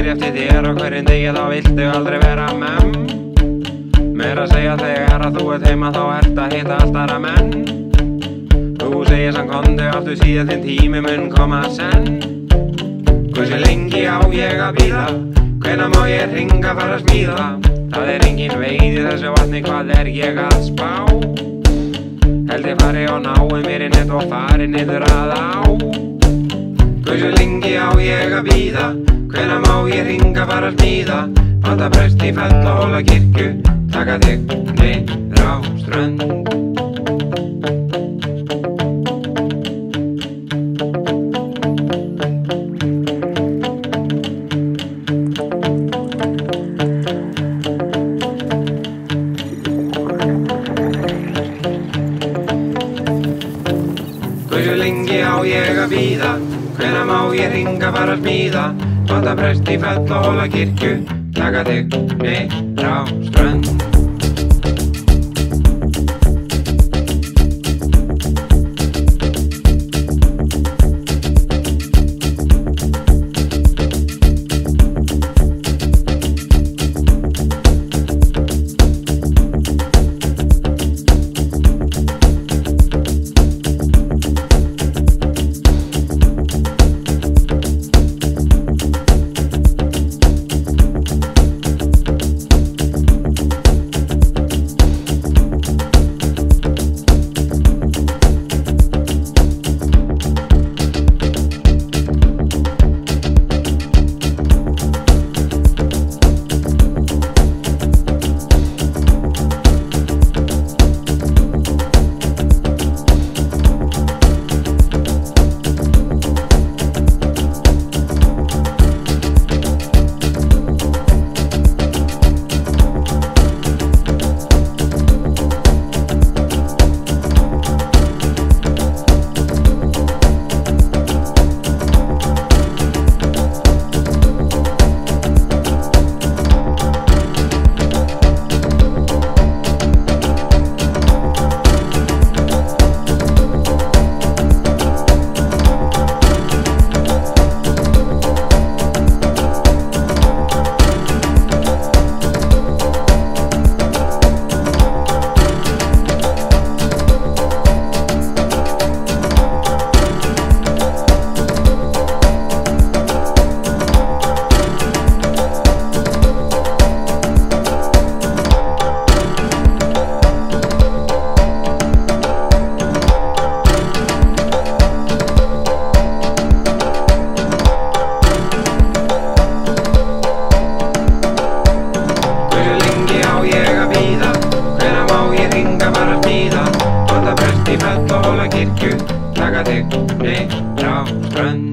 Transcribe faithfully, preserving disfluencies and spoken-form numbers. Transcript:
fer eftir þér og hverjum degi þá viltu aldrei vera með. Meira að segja þegar að þú ert heima þá ert að hitta allt aðra menn. Þú segir sann komdu aftur síðan þinn tími mun koma senn. Hversu lengi á ég að bíða? Hvenær má ég hringa fara að smíða? Það er engin veið í þessu vatni, hvað er ég að spá? Held ég fari og nái mér í net og fari niður að á. Hversu lengi á ég að bíða? Hvenær má ég hringa fara að smíða? Panta prest í Fellahólakirkju, taka þig niður á strönd. Hversu lengi á ég að bíða? Hvenær má ég hringa fara að smíða? Panta prest í Fellahólakirkju, taka þig niður á strönd. Fellahólakirkju, taka þig niður á strönd.